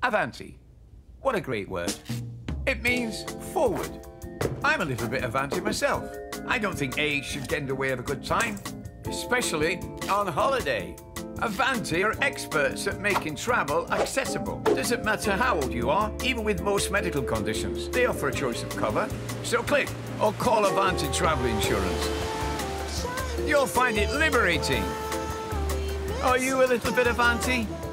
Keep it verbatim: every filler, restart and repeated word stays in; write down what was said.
Avanti. What a great word. It means forward. I'm a little bit Avanti myself. I don't think age should get in the way of a good time, especially on holiday. Avanti are experts at making travel accessible. Doesn't matter how old you are, even with most medical conditions, they offer a choice of cover. So click or call Avanti Travel Insurance. You'll find it liberating. Are you a little bit Avanti?